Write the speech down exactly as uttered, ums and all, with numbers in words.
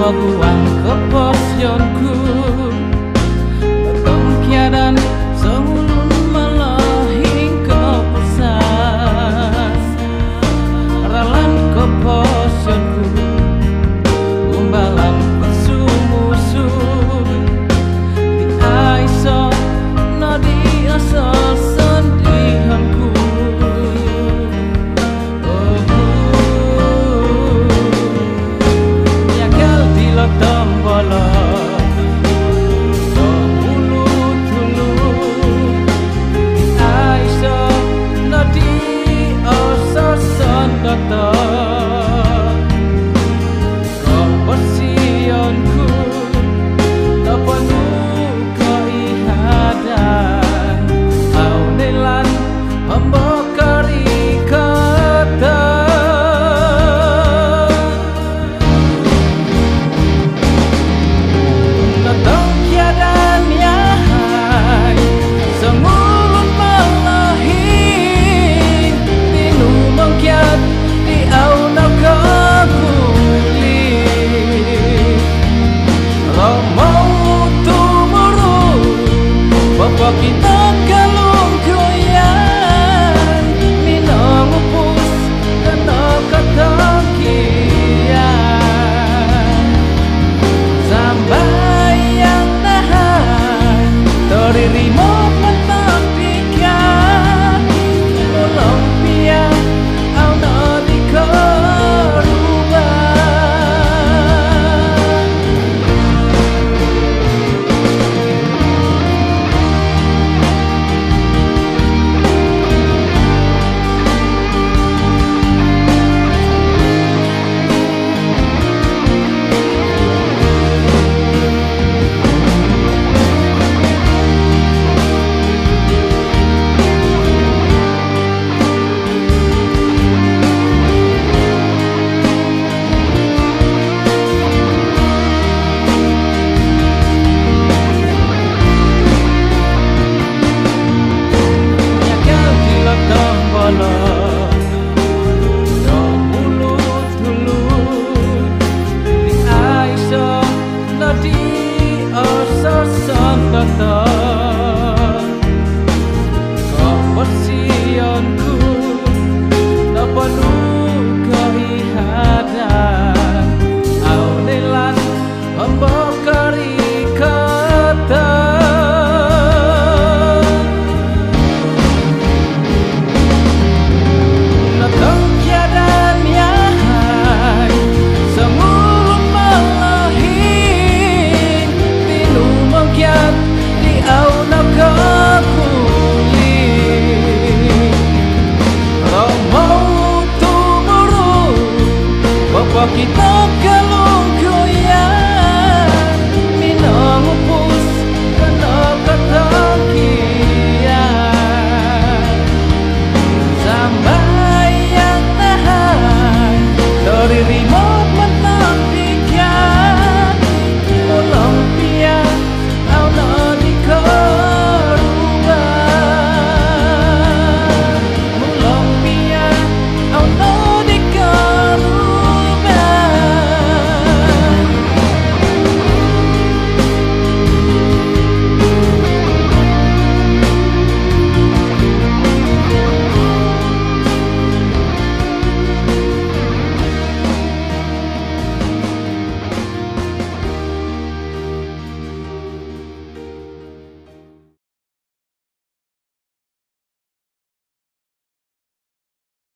ruang keposionku Ketengkiadan seulun melohing kepusat Ralan keposionku Umbalan bersumusun Di aiso no di asal sendihanku Tombolo Sohulu tulu Di aiso no di oso sondoto Komposionku no penuh keihadan Au nelan membokari kota kita galung goyang minong upus kena ketangkian sampai yang nahan terima menapikan tolong pian au no Komposionku no penuh keihadan Au nelan membokari kota No kengkiadan yahai semulun melohing Tinu mengkiat di au no kita